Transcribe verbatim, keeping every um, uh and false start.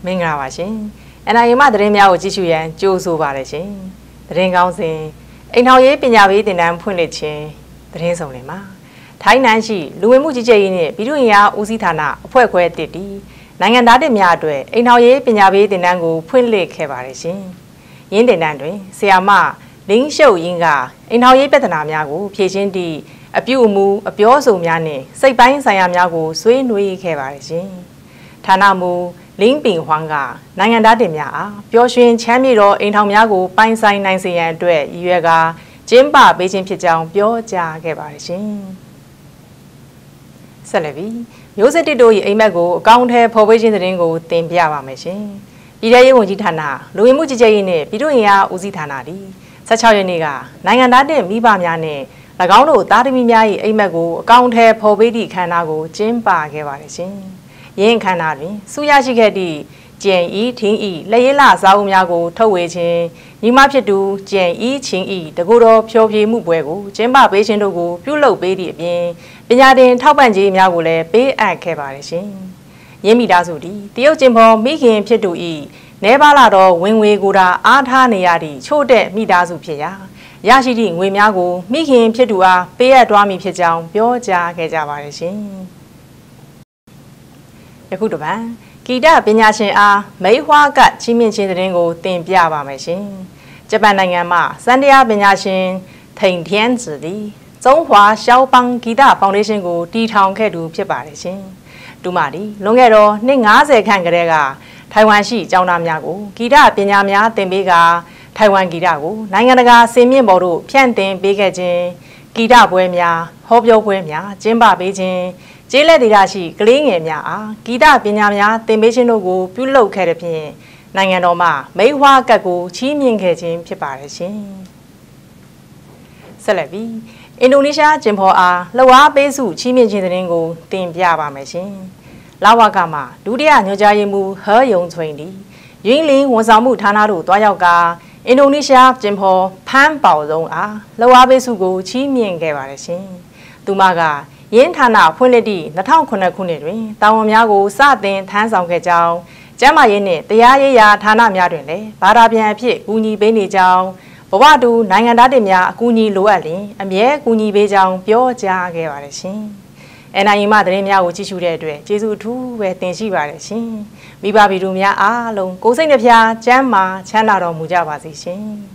မင်္ဂလာပါရှင်။ အန် အိုင် အေ မှသတင်းများကိုကြည့်ရှုရန်ကြိုဆိုပါရရှင်။သတင်းကောင်းစဉ်အိမ်ထောင်ရေးပညာပေးသင်တန်းဖွင့်လှစ်ခြင်းသတင်းဆောင်လင်မှာထိုင်းနိုင်ငံရှိလူဝင်မှုကြီးကြပ်ရေးနှင့်ပြည်သူ့အင်အားဦးစီးဌာနအဖွဲ့ခွဲတစ်တီနိုင်ငံသားတွေများအတွက်အိမ်ထောင်ရေးပညာပေးသင်တန်းကိုဖွင့်လှစ်ခဲ့ပါရရှင်။ယင်းသင်တန်းတွင်ဆရာမလင်းရှုပ်ရင်းကအိမ်ထောင်ရေးပြဿနာများကိုဖြေရှင်းသည့်အပြုအမူအပြောဆိုများနှင့်စိတ်ပိုင်းဆိုင်ရာများကိုဆွေးနွေးခဲ့ပါရရှင်။ဌာနမူလင်းပင်ဟွမ်ကနိုင်ငံသားတင်များအားပျော်ရွှင်ချမ်းမြေသောအိမ်ထောင်များကိုပိုင်ဆိုင်နိုင်စေရန်အတွက်ရည်ရွယ်ကာကျင်းပပေးခြင်းဖြစ်ကြောင်းပြောကြားခဲ့ပါရရှင်။ဆက်လက်ပြီးမျိုးဆက်တစ်တို့၏အိမ်မက်ကိုအကောင့်ထဲဖော်ပေးခြင်းသတင်းကိုတင်ပြပါမယ်ရှင်။ပြည်ထရေးဝန်ကြီးဌာနလူဝင်မှုကြီးကြပ်ရေးနှင့်ပြည်သူ့အင်အားဦးစီးဌာနသည်၁၆ရက်နေ့ကနိုင်ငံသားတင်မိဘများနှင့်၎င်းတို့သားသမီးများ၏အိမ်မက်ကိုအကောင့်ထဲဖော်ပေးသည့်ခန္ဓာကိုကျင်းပခဲ့ပါရရှင်။ယင်းခန္ဓာတွင်စူရရှိခဲ့သည့်ကျန်ဤထင်းဤလက်ရည်လစားအုပ်များကိုထုတ်ဝေခြင်းညီမဖြစ်သူကျန်ဤချင်းဤတကူတော်ဖြောဖြေမှုပွဲကိုကျင်းပပေးခြင်းတို့ကိုပြုလုပ်ပေးသည့်အပြင်ပညာသင်ထောက်ပံ့ခြင်းများကိုလည်းပေးအပ်ခဲ့ပါတယ်ရှင်။ယင်းမိသားစုသည်တရုတ်ကျင်ဖော်မိခင်ဖြစ်သူဤနဲပါလာတော့ဝင်ငွေကိုသာအားထားနေရသည့်ချို့တဲ့မိသားစုဖြစ်ရာရရှိသည့်ငွေများကိုမိခင်ဖြစ်သူအားပေးအပ်သွားမည်ဖြစ်ကြောင်းပြောကြားခဲ့ကြပါတယ်ရှင်။ယခုတစ်ပတ်ဂီတပညာရှင်အားမိတ်ဟွားကချီးမြှင့်ခြင်းသတင်းကိုတင်ပြပါမယ်ရှင်။ဂျပန်နိုင်ငံမှစန္ဒယာပညာရှင်ထိန်ထျန်း子သည်ကျုံးဟွာရှောင်းပန်းဂီတဖောင်ဒေးရှင်းကိုတည်ထောင်ခဲ့သူဖြစ်ပါတယ်ရှင်။သူမသည်လွန်ခဲ့သောနှစ်၅၀ခန့်ကတည်းကထိုင်ဝမ်ရှိကျောင်းသားများကိုဂီတပညာများသင်ပေးကာထိုင်ဝမ်ဂီတကိုနိုင်ငံတကာစင်မြင့်ပေါ်သို့ဖြန့်တင်ပေးခဲ့ခြင်းဂီတပွဲများဟောပြောပွဲများကျင်းပပေးခြင်းကျေးလက်ဒေသရှိကလေးငယ်များအားဂီတပညာများသင်ပေးခြင်းတို့ကိုပြုလုပ်ခဲ့တဲ့ဖြင့်နိုင်ငံတော်မှမိတ်ဟွားကတ်ကိုချီးမြှင့်ခဲ့ခြင်းဖြစ်ပါတယ်ရှင်။ဆက်လက်ပြီးအင်ဒိုနီးရှားဂျင်ဖော်အားလှော်အားပေးစုချီးမြှင့်ခြင်းသတင်းကိုတင်ပြပါမယ်ရှင်။လဝကမှဒုတိယညွှန်ကြားရေးမှူးဟဲယုံချွင်သည်ရင်းလင်းဝန်ဆောင်မှုဌာနတို့တွားရောက်ကာအင်ဒိုနီးရှားဂျင်ဖော်ဖမ်းပေါဆုံးအားလှော်အားပေးစုကိုချီးမြှင့်ခဲ့ပါတယ်ရှင်။သူမကယင်းဌာနဖွင့်လှစ်သည့်၂၀၀၈ခုနှစ်တွင်တာဝန်များကိုစတင်ထမ်းဆောင်ခဲ့ကြောင်းကျန်းမာရေးနှင့်တရားရေးရာဌာနများတွင်လည်းဘာသာပြန်အဖြစ်ကူညီပေးနေကြောင်းဘဝတူနိုင်ငံသားတွေများအကူအညီလိုအပ်လျင်အမြဲကူညီပေးကြောင်းပြောကြားခဲ့ပါတယ်ရှင်။ အန် အိုင် အေ မှသတင်းများကိုကြည့်ရှုတဲ့အတွက်ကျေးဇူးအထူးပဲတင်ရှိပါတယ်ရှင်။မိဘပြည်သူများအားလုံးကိုယ်စိတ်နှဖျားကျန်းမာချမ်းသာတော်မူကြပါစေရှင်။